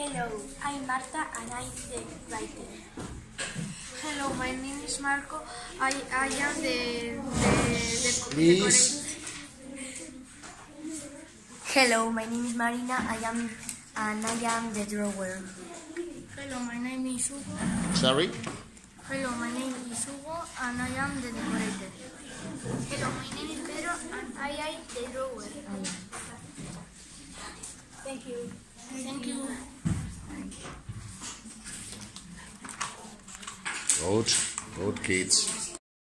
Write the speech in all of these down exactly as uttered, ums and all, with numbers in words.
Hello, I'm Marta and I'm the writer. Hello, my name is Marco. I, I am the, the, the, Please. Hello, my name is Marina. I am and I am the drawer. Hello, my name is Hugo. Sorry? Hello, my name is Hugo and I am the decorator. Hello, my name is Pedro and I am the drawer. Thank you. Thank you. Good. Good kids.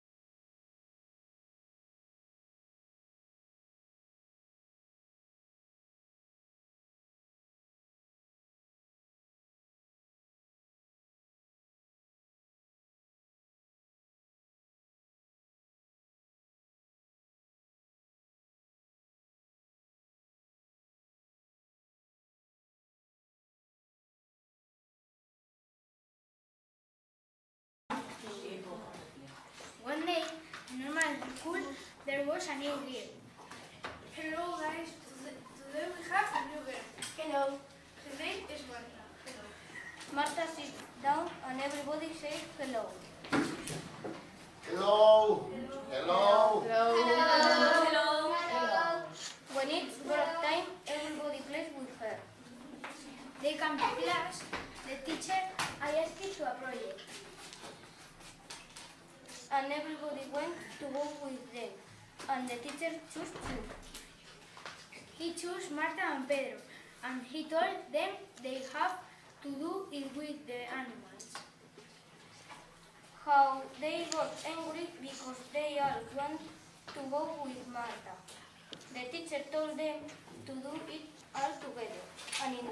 One day, in normal school, there was a new girl. Hello guys, today, today we have a new girl. Hello. Her name is Marta. Hello. Marta sits down and everybody says hello. Hello. Hello. Hello. Hello. When it's break time, everybody plays with her. They come to class. The teacher asked you to a project. And everybody went to go with them. And the teacher chose two. He chose Marta and Pedro, and he told them they have to do it with the animals. How they got angry because they all want to go with Marta. The teacher told them to do it all together. And in